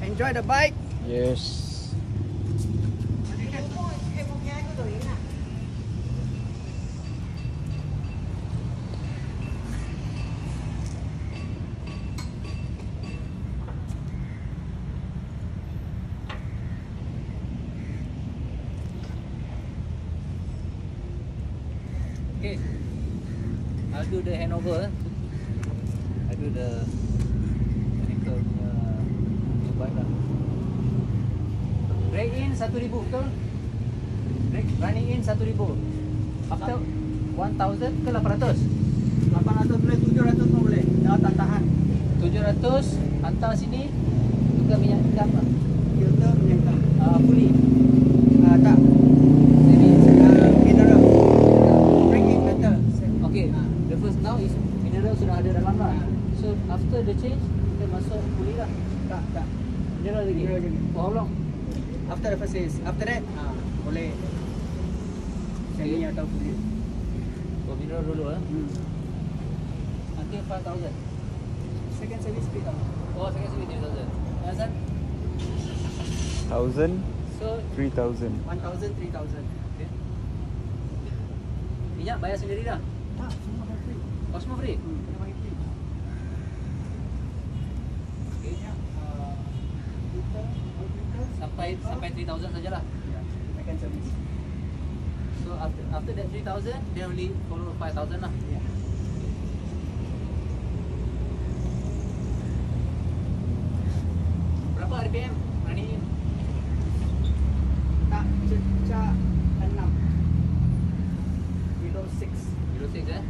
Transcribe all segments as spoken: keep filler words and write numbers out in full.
Enjoy the bike. Yes. Okay, I'll do the handover. I do the mechanical punya new bike lah. Break in satu ribu betul? Break running in satu ribu. After one thousand ke lapan ratus? lapan ratus boleh, tujuh ratus pun boleh. Jangan tak tahan. tujuh ratus hantar sini tukar minyak hitam lah. Filter menyangkal. Uh, fully. Ah, tak. Jadi Uh, mineral. Bring in better. okay, the first now is mineral sudah ada dalam lah. So after the change kita masuk fully lah. Tak, tak. Mineral lagi. Mineral lagi. For how long? After the first is. After that, ah, boleh. Semi atau fully. For mineral dulu eh. Hmm. Until five thousand. Second service speed tau. Oh, second service three thousand. Azan? Thousand, So three thousand. one thousand, three thousand. okay. Minyak bayar sendiri dah. Tak, semua dah free. Oh, semua free? Hmm, kena bagi free. Okay. Ah, filter, oil filter. Sampai sampai three thousand sajalah. Ya, second service. So after after that three thousand, they only follow five thousand lah. Ya. Berapa R P M running in? Tak, cecah enam. Below six. Below six eh?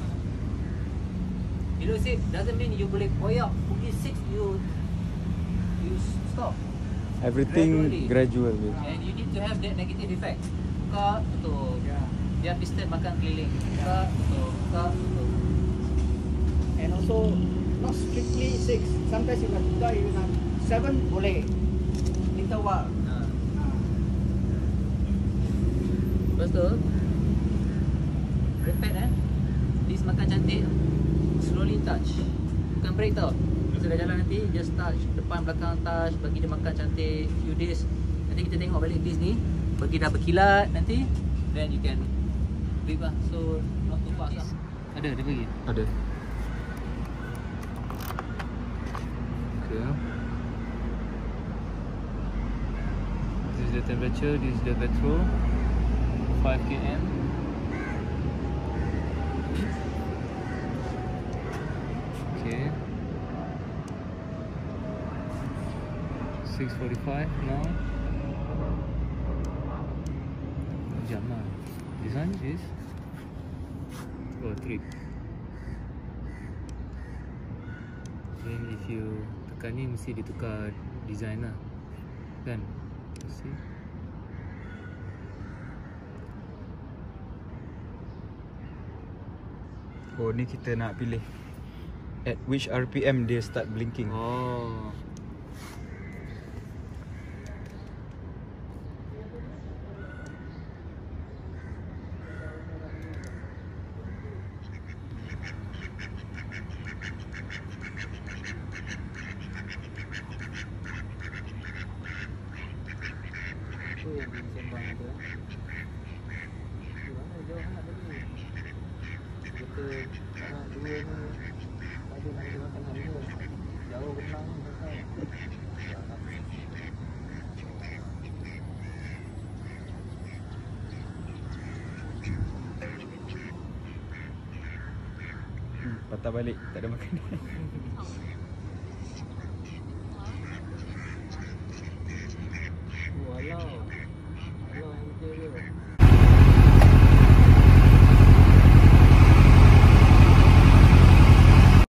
Below six doesn't mean you boleh koyak. Pergi six you you stop. Everything Gradually. gradual. With. And you need to have that negative effect. Buka, tutup. Ya. Dia piston makan keliling. Buka, tutup. Buka, tutup. And also not strictly six. Sometimes you nak tukar, you nak seven boleh. Interval. Ha. Ha. Lepas tu repeat eh. This makan cantik. Slowly touch. Bukan break tau. Masa dah jalan nanti just touch. Depan belakang touch. Bagi dia makan cantik. Few days. Nanti kita tengok balik this ni. Bagi dah berkilat nanti. Then you can grip lah. So not too fast lah. Ada, dia bagi. Ada. Okay. This is the temperature. This is the petrol. five kilogram. Okay. six forty-five now. Jam lah. This one is oh three. Then if you tekan ni mesti ditukar design lah. Kan? Mesti. Oh, ni kita nak pilih at which R P M dia start blinking. Oh. Tu yang sembang tu. Di mana jauh nak tadi? Kita orang dua ni tadi nak pergi makan harga. Jauh berenang ni pasal. Hmm, patah balik, tak ada makanan.